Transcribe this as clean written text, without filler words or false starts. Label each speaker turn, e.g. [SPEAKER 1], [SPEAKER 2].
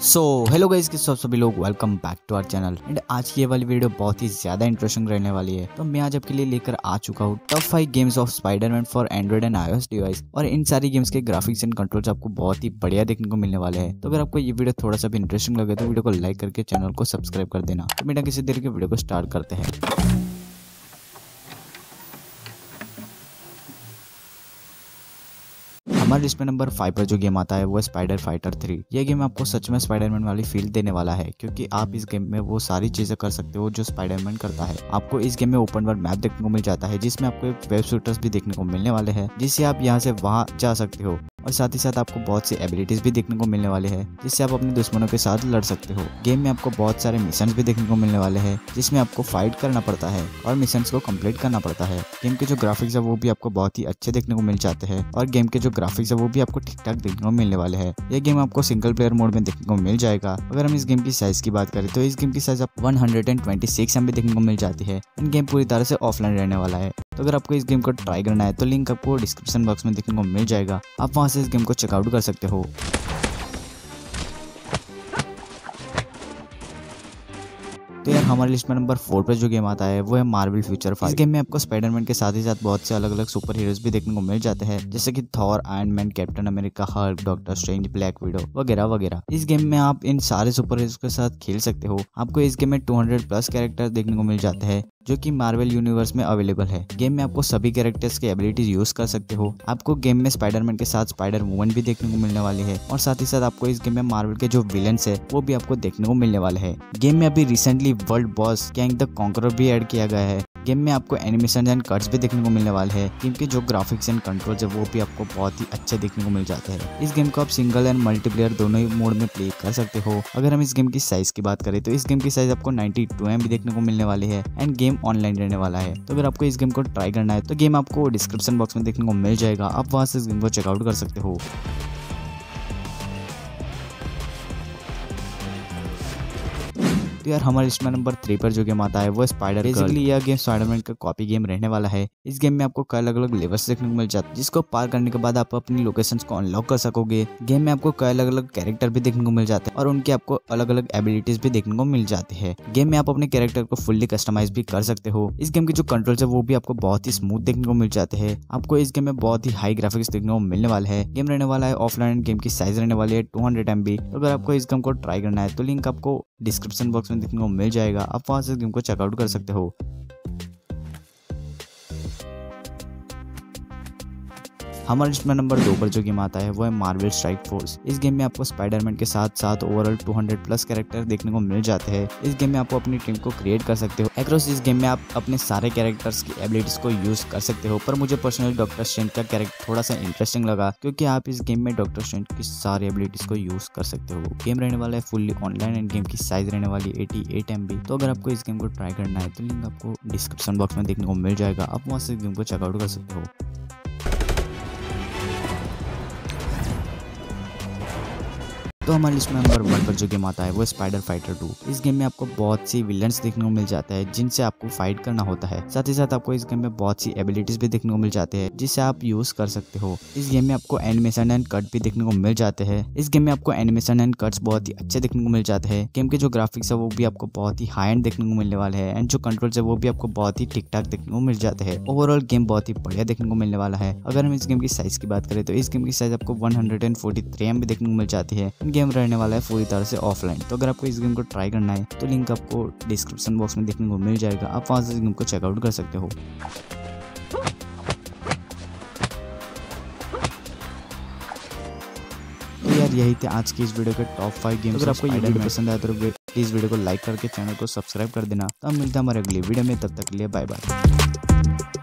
[SPEAKER 1] So hello guys के सब सभी लोग welcome back to our channel. And आज की ये वाली वीडियो बहुत ही ज्यादा इंटरेस्टिंग रहने वाली है। तो मैं आज आपके लिए लेकर आ चुका हूँ top 5 games of Spiderman for Android and iOS device. और इन सारी गेम्स के ग्राफिक्स एंड कंट्रोल्स आपको बहुत ही बढ़िया देखने को मिलने वाले हैं। तो अगर आपको ये वीडियो थोड़ा सा भी इंटरेस्टिंग लगे तो वीडियो को लाइक करके चैनल को सब्सक्राइब कर देना। तो बिना किसी देर के वीडियो को स्टार्ट करते हैं। हमारे लिस्ट में नंबर 5 पर जो गेम आता है वो है स्पाइडर फाइटर 3। यह गेम आपको सच में स्पाइडरमैन वाली फील देने वाला है, क्योंकि आप इस गेम में वो सारी चीजें कर सकते हो जो स्पाइडरमैन करता है। आपको इस गेम में ओपन वर्ल्ड मैप देखने को मिल जाता है, जिसमें आपको वेब शूटर्स भी देखने को मिलने वाले हैं, जिससे आप यहाँ से वहां जा सकते हो। और साथ ही साथ आपको बहुत सी एबिलिटीज भी देखने को मिलने वाले हैं, जिससे आप अपने दुश्मनों के साथ लड़ सकते हो। गेम में आपको बहुत सारे मिशंस भी देखने को मिलने वाले हैं, जिसमें आपको फाइट करना पड़ता है और मिशंस को कंप्लीट करना पड़ता है। गेम के जो ग्राफिक्स है वो भी आपको बहुत ही अच्छे देखने को मिल जाते हैं, और गेम के जो ग्राफिक्स है वो भी आपको ठीक ठाक देखने को मिलने वाले हैं। यह गेम आपको सिंगल प्लेयर मोड में देखने को मिल जाएगा। अगर हम इस गेम की साइज की बात करें तो इस गेम की साइज आप 126 MB देखने को मिल जाती है। इन गेम पूरी तरह से ऑफलाइन रहने वाला है। तो अगर आपको इस गेम को ट्राई करना है तो लिंक आपको डिस्क्रिप्शन बॉक्स में देखने को मिल जाएगा। आप वहां से इस गेम को चेकआउट कर सकते हो। तो यार हमारी लिस्ट में नंबर 4 पर जो गेम आता है वो है मार्वल फ्यूचर 5। इस गेम में आपको स्पाइडरमैन के साथ ही साथ बहुत से अलग अलग सुपर हीरोज भी देखने को मिल जाते हैं, जैसे कि Thor, Iron Man, Captain America, Hulk, Doctor Strange, Black Widow वगैरह वगैरह। इस गेम में आप इन सारे सुपर हीरोज के साथ खेल सकते हो। आपको इस गेम में 200+ कैरेक्टर देखने को मिल जाते हैं, जो कि मार्वल यूनिवर्स में अवेलेबल है। गेम में आपको सभी कैरेक्टर्स की एबिलिटीज यूज कर सकते हो। आपको गेम में स्पाइडरमैन के साथ स्पाइडर वुमन भी देखने को मिलने वाली है, और साथ ही साथ आपको इस गेम में मार्वल के जो विलन्स है वो भी आपको देखने को मिलने वाले हैं। गेम में अभी recently world boss Kang the Conqueror भी ऐड किया गया है। गेम में आपको एनिमेशन एंड कट्स भी देखने को मिलने वाले हैं। गेम के जो ग्राफिक्स एंड कंट्रोल्स है वो भी आपको बहुत ही अच्छे देखने को मिल जाते हैं। इस गेम को आप सिंगल एंड मल्टीप्लेयर दोनों ही मोड में प्ले कर सकते हो। अगर हम इस गेम की साइज की बात करें तो इस गेम की साइज आपको 92 MB देखने को मिलने वाली है, एंड गेम ऑनलाइन रहने वाला है। तो अगर आपको इस गेम को ट्राई करना है तो गेम आपको डिस्क्रिप्शन बॉक्स में देखने को मिल जाएगा। आप वहां से इस गेम को चेकआउट कर सकते हो। तो यार हमारे लिस्ट में नंबर 3 पर जो गेम आता है वो है स्पाइडर। बेसिकली यह गेम स्पाइडरमैन का कॉपी गेम रहने वाला है। इस गेम में आपको कई अलग अलग लेवल्स देखने को मिल जाते हैं, जिसको पार करने के बाद आप अपनी लोकेशंस को अनलॉक कर सकोगे। गेम में आपको कई अलग अलग कैरेक्टर भी देखने को मिल जाते हैं, और उनकी आपको अलग अलग एबिलिटीज भी देखने को मिल जाती है। गेम में आप अपने कैरेक्टर को फुल्ली कस्टमाइज भी कर सकते हो। इस गेम के जो कंट्रोल्स है वो भी आपको बहुत ही स्मूथ देखने को मिल जाते हैं। आपको इस गेम में बहुत ही हाई ग्राफिक्स देखने को मिलने वाला है। गेम रहने वाला है ऑफलाइन। गेम की साइज रहने वाली है 200 MB। तो अगर आपको इस गेम को ट्राई करना है तो लिंक आपको डिस्क्रिप्शन बॉक्स में देखने को मिल जाएगा। आप वहां से गेम को चेकआउट कर सकते हो। हमारे लिस्ट में नंबर 2 पर जो गेम आता है वो है मार्वल स्ट्राइक फोर्स। इस गेम में आपको स्पाइडरमैन के साथ साथ ओवरऑल 200+ कैरेक्टर देखने को मिल जाते हैं। इस गेम में आप अपनी टीम को क्रिएट कर सकते हो। अक्रॉस इस गेम में आप अपने सारे कैरेक्टर्स की एबिलिटीज को यूज कर सकते हो, पर मुझे पर्सनली डॉक्टर स्ट्रेंज का कैरेक्टर थोड़ा सा इंटरेस्टिंग लगा, क्योंकि आप इस गेम में डॉक्टर स्ट्रेंज की सारी एबिलिटीज को यूज कर सकते हो। गेम रहने वाला है फुल्ली ऑनलाइन, एंड गेम की साइज रहने वाली 88 MB। तो अगर आपको इस गेम को ट्राई करना है तो लिंक आपको डिस्क्रिप्शन बॉक्स में देखने को मिल जाएगा। आप वहां से गेम को चेकआउट कर सकते हो। तो हमारी लिस्ट में नंबर 1 पर जो गेम आता है वो स्पाइडर फाइटर 2। इस गेम में आपको बहुत सी विलन्स देखने को मिल जाता है, जिनसे आपको फाइट करना होता है। साथ ही साथ आपको इस गेम में बहुत सी एबिलिटीज भी देखने को मिल जाते हैं, जिसे आप यूज कर सकते हो। इस गेम में आपको एनिमेशन एंड कट भी देखने को मिल जाते हैं। इस गेम में आपको एनिमेशन एंड कट्स बहुत ही अच्छे देखने को मिल जाते हैं। गेम के जो ग्राफिक्स है वो भी आपको बहुत ही हाई एंड देखने को मिलने वाले हैं, एंड जो कंट्रोल्स है वो भी आपको बहुत ही ठीक ठाक देखने को मिल जाते हैं। ओवरऑल गेम बहुत ही बढ़िया देखने को मिलने वाला है। अगर हम इस गेम की साइज की बात करें तो इस गेम की साइज आपको 143 MB देखने को मिल जाती है। गेम रहने वाला है पूरी तरह से ऑफलाइन। तो अगर आपको इस गेम को ट्राई करना है तो लिंक आपको डिस्क्रिप्शन बॉक्स में देखने को मिल जाएगा। आप वहां से इस गेम को चेकआउट कर सकते हो। तो यार यही थे आज की इस वीडियो के टॉप 5 गेम्स। अगर आपको ये वीडियो पसंद आया तो प्लीज वीडियो को लाइक करके चैनल को सब्सक्राइब कर देना। तो हम मिलते हैं हमारे अगली वीडियो में, तब तक के लिए बाय बाय।